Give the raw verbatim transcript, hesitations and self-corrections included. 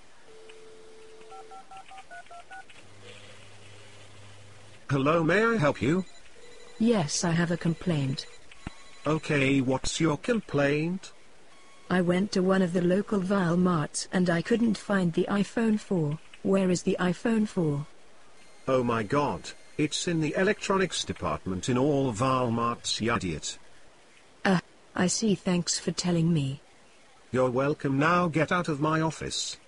Hello, may I help you? Yes, I have a complaint. Okay, what's your complaint? I went to one of the local W A L Marts and I couldn't find the iPhone four. Where is the iPhone four? Oh my god, it's in the electronics department in all W A L Marts, you idiot. Ah, uh, I see, thanks for telling me. You're welcome, now get out of my office.